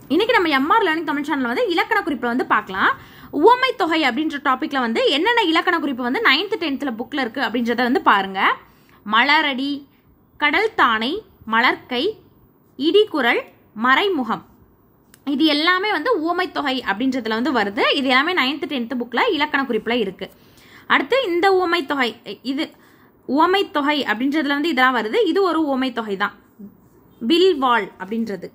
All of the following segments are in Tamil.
இன்னைக்கு நம்ம எம்ஆர் லேர்னிங் தமிழ் சேனல்ல வந்து இலக்கண குறிப்பை வந்து பார்க்கலாம். உவமை தொகை அப்படின்ற டாபிக்ல வந்து என்னென்ன இலக்கண குறிப்பு வந்து 9th 10th புக்ல இருக்கு அப்படின்றத வந்து பாருங்க. மலரடி, கடல் தானை, மலர்க்கை, இடிக்குறள், மறைமுகம், இது எல்லாமே வந்து உவமை தொகை அப்படின்றதுல வந்து வருது. இது எல்லாமே 9th 10th புக்ல இலக்கண குறிப்புல இருக்கு. அடுத்து இந்த உவமை தொகை, இது உவமை தொகை அப்படின்றதுல வந்து இதெல்லாம் வருது. இது ஒரு உவமை தொகை தான், வில்வாள் அப்படின்றது.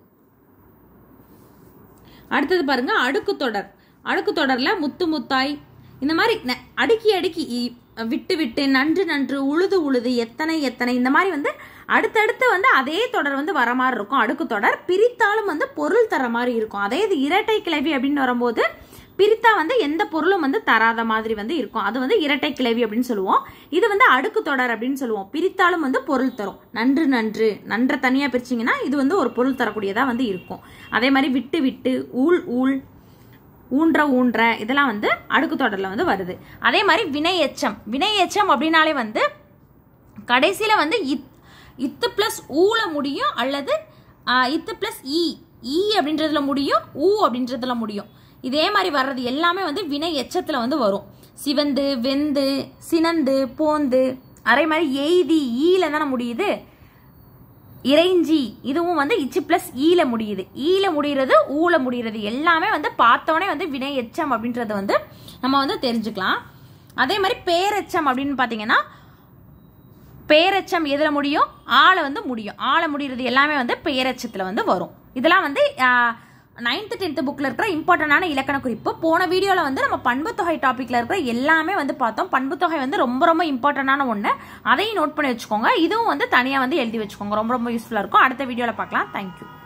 அடுத்தது பாருங்க அடுக்கு தொடர். அடுக்கு தொடர்ல முத்து முத்தாய், இந்த மாதிரி அடுக்கி அடுக்கி, விட்டு விட்டு, நன்று நன்று, உழுது உழுது, எத்தனை எத்தனை, இந்த மாதிரி வந்து அடுத்தடுத்து வந்து அதே தொடர் வந்து வர மாதிரி இருக்கும். அடுக்கு தொடர் பிரித்தாலும் வந்து பொருள் தர மாதிரி இருக்கும். அதே இது இரட்டை கிளவி அப்படின்னு வரும்போது பிரித்தா வந்து எந்த பொருளும் வந்து தராத மாதிரி வந்து இருக்கும். அது வந்து இரட்டை கிளவி அப்படின்னு சொல்லுவோம். இது வந்து அடுக்கு தொடர் அப்படின்னு சொல்லுவோம். பிரித்தாலும் வந்து பொருள் தரும். நன்று நன்று, நன்ற தனியா பிரிச்சிங்கன்னா இது வந்து ஒரு பொருள் தரக்கூடியதா வந்து இருக்கும். அதே மாதிரி விட்டு விட்டு, ஊழ் ஊழ், ஊன்ற ஊன்ற, இதெல்லாம் வந்து அடுக்கு தொடர்ல வந்து வருது. அதே மாதிரி வினை எச்சம். வினை எச்சம் அப்படின்னாலே வந்து கடைசியில வந்து இத்து பிளஸ் ஊல முடியும், அல்லது இத்து பிளஸ் இ அப்படின்றதுல முடியும், ஊ அப்படின்றதுல முடியும். இதே மாதிரி வர்றது எல்லாமே வந்து வினை எச்சத்துல வந்து வரும். சிவந்து, வெந்து, சினந்து, போந்து, அதே மாதிரி எய்தி, ஈல தானே முடியுது. இறைஞ்சி, இதுவும் வந்து இச்சு பிளஸ் ஈல முடியுது. ஈல முடிகிறது, ஊல முடிகிறது, எல்லாமே வந்து பார்த்தோன்னே வந்து வினை எச்சம் அப்படின்றது வந்து நம்ம வந்து தெரிஞ்சுக்கலாம். அதே மாதிரி பேரெச்சம் அப்படின்னு பாத்தீங்கன்னா, பேரெச்சம் எதுல முடியும், ஆள வந்து முடியும். ஆள முடிகிறது எல்லாமே வந்து பேரெச்சத்துல வந்து வரும். இதெல்லாம் வந்து 9th 10th புக்ல இருக்கிற இம்பார்ட்டன்டான இலக்கண குறிப்பு. போன வீடியோல வந்து நம்ம பண்புத்தொகை டாபிக்ல இருக்கிற எல்லாமே வந்து பார்த்தோம். பண்புத்தொகை வந்து ரொம்ப ரொம்ப இம்பார்ட்டன்டான ஒண்ணு. அதையும் நோட் பண்ணி வச்சுக்கோங்க. இதுவும் வந்து தனியா வந்து எழுதி வச்சுக்கோங்க. ரொம்ப ரொம்ப யூஸ்ஃபுல்லா இருக்கும். அடுத்த வீடியோல பார்க்கலாம். தேங்க்யூ.